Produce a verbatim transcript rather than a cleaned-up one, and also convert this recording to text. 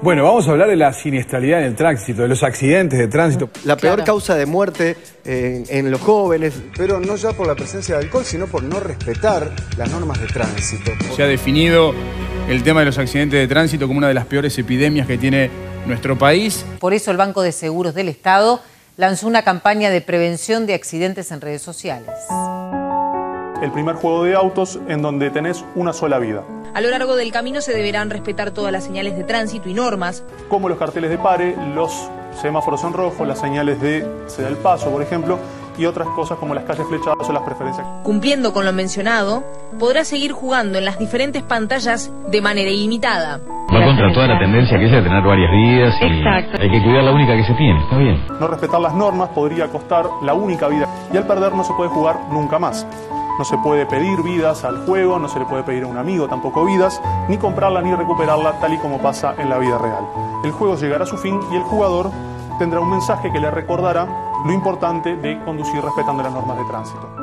Bueno, vamos a hablar de la siniestralidad en el tránsito, de los accidentes de tránsito. La peor Claro. causa de muerte en, en los jóvenes. Pero no ya por la presencia de alcohol, sino por no respetar las normas de tránsito. Se ha definido el tema de los accidentes de tránsito como una de las peores epidemias que tiene nuestro país. Por eso el Banco de Seguros del Estado lanzó una campaña de prevención de accidentes en redes sociales. El primer juego de autos en donde tenés una sola vida. A lo largo del camino se deberán respetar todas las señales de tránsito y normas. Como los carteles de pare, los semáforos en rojo, las señales de se da el paso, por ejemplo, y otras cosas como las calles flechadas o las preferencias. Cumpliendo con lo mencionado, podrá seguir jugando en las diferentes pantallas de manera ilimitada. Va contra toda la tendencia que es de tener varias vidas y Exacto. hay que cuidar la única que se tiene, está bien. No respetar las normas podría costar la única vida y al perder no se puede jugar nunca más. No se puede pedir vidas al juego, no se le puede pedir a un amigo tampoco vidas, ni comprarla ni recuperarla tal y como pasa en la vida real. El juego llegará a su fin y el jugador tendrá un mensaje que le recordará lo importante de conducir respetando las normas de tránsito.